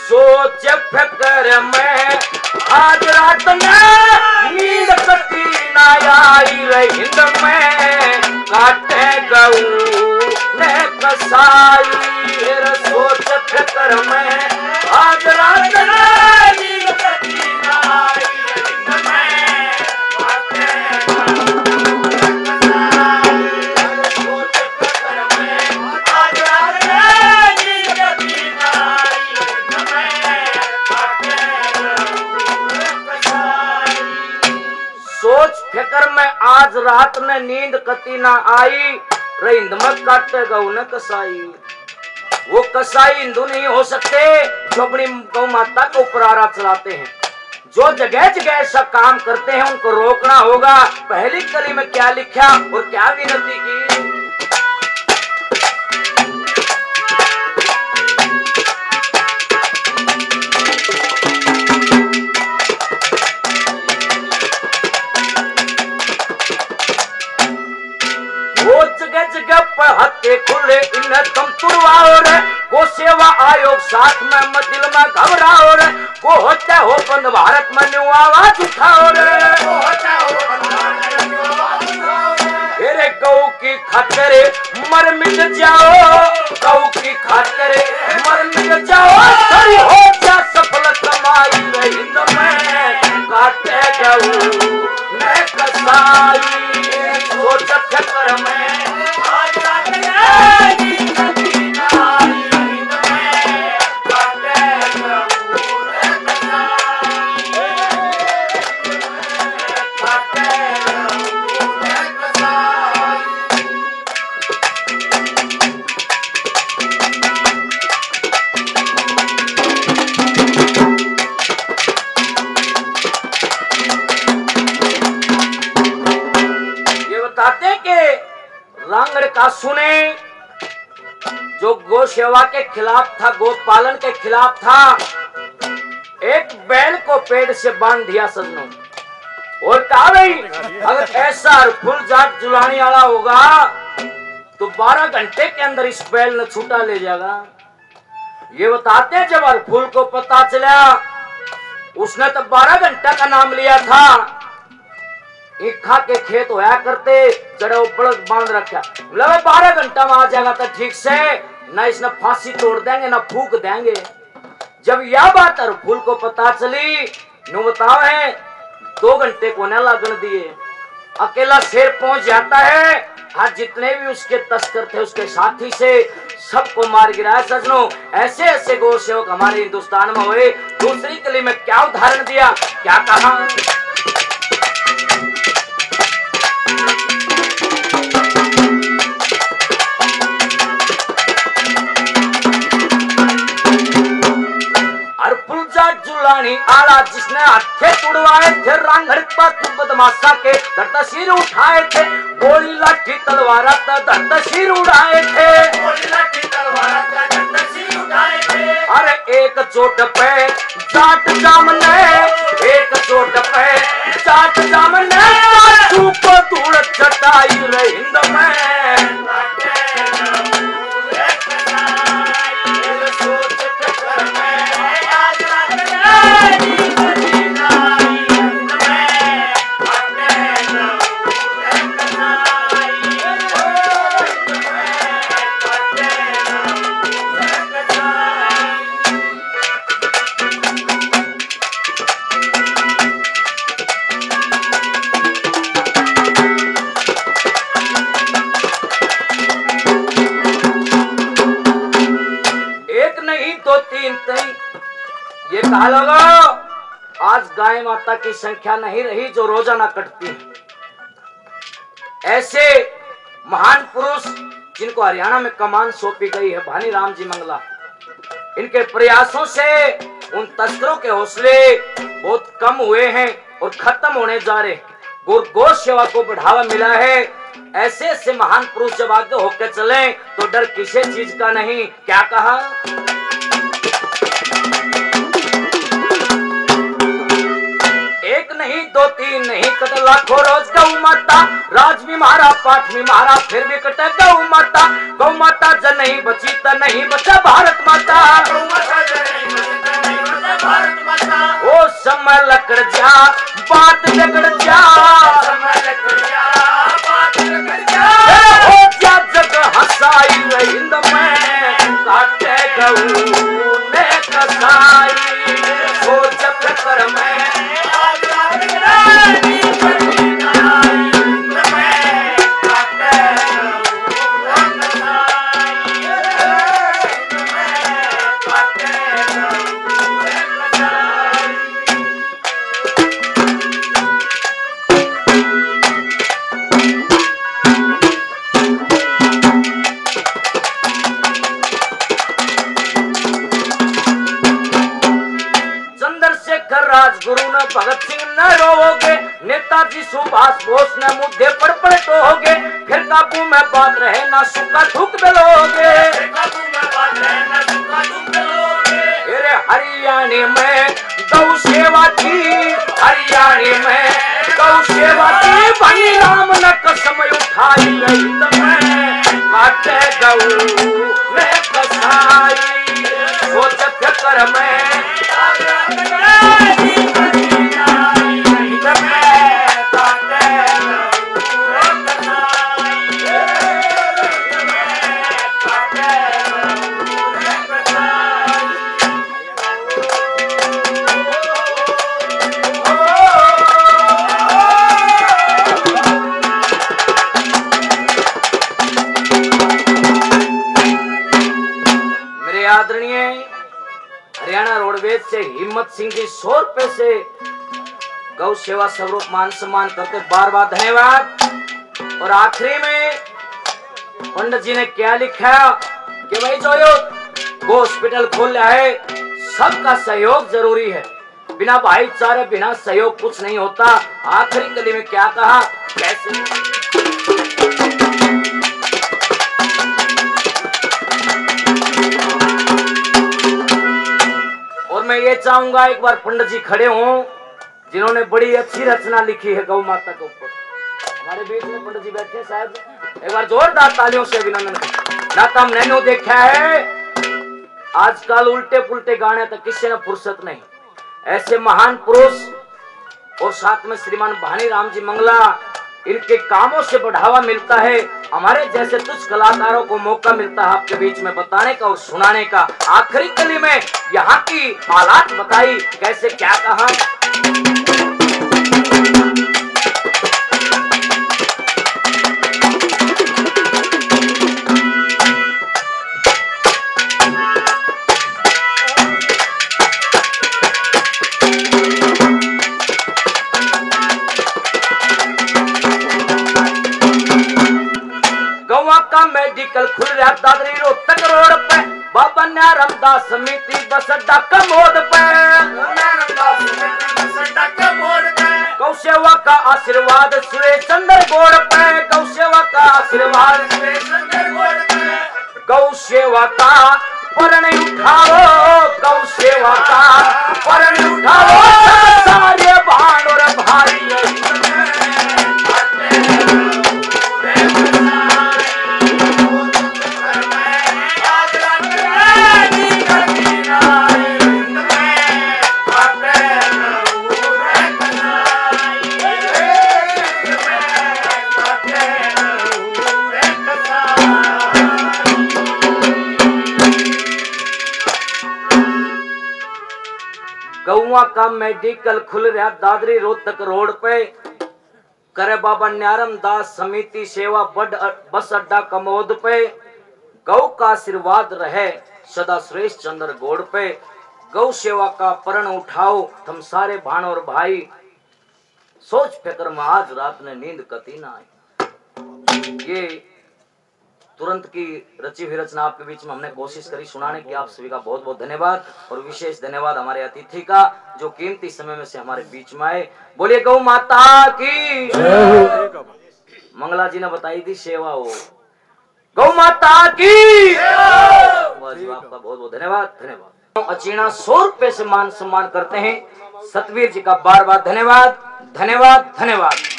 सोच फिक्र में आज रात में नींद कटी ना आई रहिंद में काटे गऊ ने कसाई। सोच फिक्र में आज रात में नींद कटी ना आई रहिंद में काटे गऊ ने कसाई। सोच फिक्र में आज रात में नींद कटी ना आई रहिंद में काटे गऊ ने कसाई। सोच फिक्र में आज रात में नींद कती ना आई रहिंद में काटे गऊ ने कसाई। वो कसाई हिंदू नहीं हो सकते जो अपनी गौ माता को उपरारा चलाते हैं। जो जगह जगह ऐसा काम करते हैं उनको रोकना होगा। पहली कली में क्या लिखा और क्या विनती की। जगह पर हत्ते खुले इन्हें तुम तुड़वाओ रे। वो सेवा आयोग साथ में मत दिल में घबराओ रे। वो होते हो बंद भारत में न्यू आवाज उठाओ रे। तेरे गौ की खातरे मर मिट जाओ। गौ की खातरे मर मिट जाओ। सही हो जा सफल कमाई रहिंद में काटे गऊ ने कसाई। सोच फिक्र में बताते कि रांगड़ का सुने जो गौ सेवा के खिलाफ था, गौ पालन के खिलाफ था, एक बैल को पेड़ से बांध दिया सजनों और कहा भाई अगर ऐसा फुल जाट जुलानी वाला होगा तो 12 घंटे के अंदर इस बैल ने छूटा ले जाएगा। ये बताते जब हरफुल को पता चला उसने तो 12 घंटा का नाम लिया था। इक्खा के खेत होया करते जड़े बड़द बांध रखा 12 घंटा में आ जाएगा तो ठीक से न इसने फांसी तोड़ देंगे न फूक देंगे। जब यह बात हरफुल को पता चली नु बताओ है 2 घंटे को न लगन दिए अकेला शेर पहुंच जाता है। आज जितने भी उसके तस्कर थे उसके साथी से सबको मार गिराया। सजनों ऐसे ऐसे गौ सेवक हमारे हिंदुस्तान में हुए। दूसरी कली में क्या उदाहरण दिया, क्या कहा। जुलानी आला जिसने हाथे तुड़वाए थे रांगड़ पर बदमाशा के धरता सिर उठाए थे। गोली लाठी तलवार धरता सिर उड़ाए थे। गोली लाठी तलवार धरता सिर उड़ाए थे। अरे एक चोट पे जाट जामने, एक चोट पे जाट जामने काठू को धूड़ चटाई रहिंद में। ये कहा लोगो आज गाय माता की संख्या नहीं रही जो रोजाना कटती है। ऐसे महान पुरुष जिनको हरियाणा में कमान सौंपी गई है भानी राम जी मंगला, इनके प्रयासों से उन तस्करों के हौसले बहुत कम हुए हैं और खत्म होने जा रहे। गौ सेवा को बढ़ावा मिला है। ऐसे ऐसे महान पुरुष जब आगे होकर चले तो डर किसी चीज का नहीं। क्या कहा, एक नहीं दो तीन नहीं कट लाखों रोज गौ माता, राज भी मारा पाठ भी मारा फिर भी कटे गौ माता। गौ माता जब नहीं बची तो नहीं बचा भारत माता। गौ माता जब नहीं बची समय लकड़ जा बात बिगड़ जा, समय लकड़ जा बात बिगड़ जा, हो जा जग हसाई रहिंद में काटे गऊ ने कसाई, सोच फिकर में आज रात रानी बनी नाई मैं काटे चंद्रशेखर राजगुरु न भगत सिंह न रोओगे, नेताजी सुभाष बोस न मुद्दे पर पलटोगे, फिर काबू में बात रहे ना सुखा दुख बेलोगे, काबू में बात रहे ना सुखा दुख बेलोगे। अरे हरियाणा में गौ सेवा की, हरियाणा में गौ सेवा की, बनी राम न कसम उठाई रही में काटे गऊ ने कसाई, सोच फिकर में आज रात रानी बनी नाई मैं काटे मेरे आदरणीय हरियाणा रोडवेज से हिम्मत सिंह जी 100 रुपए से गौ सेवा स्वरूप मान सम्मान करते, बार बार धन्यवाद। और आखिरी में पंडित जी ने क्या लिखा कि भाई जो गो हॉस्पिटल खोल रहा है सबका सहयोग जरूरी है, बिना भाईचारे बिना सहयोग कुछ नहीं होता। आखिरी कली में क्या कहा कैसे, और मैं ये चाहूंगा एक बार पंडित जी खड़े हों जिन्होंने बड़ी अच्छी रचना लिखी है गौ माता के ऊपर। हमारे बीच में पंडित जी बैठे शायद, एक बार जोरदार तालियों से अभिनंदन। ना तो हमने नो देखा है आजकल उल्टे पुल्टे गाने तक किसी ने फुर्सत नहीं, ऐसे महान पुरुष और साथ में श्रीमान भानी राम जी मंगला, इनके कामों से बढ़ावा मिलता है, हमारे जैसे तुझ कलाकारों को मौका मिलता है आपके बीच में बताने का और सुनाने का। आखिरी कली में यहाँ की हालात बताई कैसे क्या कहा, मेडिकल खुल रहा दादरी रोहतक रोड पे, बाबा नारायणदास समिति बस अड्डा कमोद पे, गौ सेवा का आशीर्वाद सुरेश चंद्र गौड़ पे, गौ सेवा का आशीर्वाद सुरेश चंद्र गौड़ पे, गौ सेवा का परण उठाओ, गौ सेवा का परण उठाओ, सारे भाण और भारी गौवा का मेडिकल खुल रहा दादरी रोहतक रोड पे, करे बाबा नारायणदास समिति सेवा बस अड्डा कमोद पे, गौ का आशीर्वाद रहे सदा सुरेश चंद्र गौड़ पे, गौ सेवा का प्रण उठाओ तुम सारे भाण और भाई, सोच फिक्र में आज रात ने नींद कती ना आई। ये तुरंत की रची हुई रचना आपके बीच में हमने कोशिश करी सुनाने की। आप सभी का बहुत बहुत धन्यवाद और विशेष धन्यवाद हमारे अतिथि का जो कीमती समय में से हमारे बीच में आए। बोलिए गौ माता की। मंगला जी ने बताई थी सेवा हो, गौ माता की। आपका बहुत बहुत धन्यवाद। धन्यवाद। अचीना 100 रुपए से मान सम्मान करते हैं सतवीर जी का बार बार धन्यवाद धन्यवाद धन्यवाद।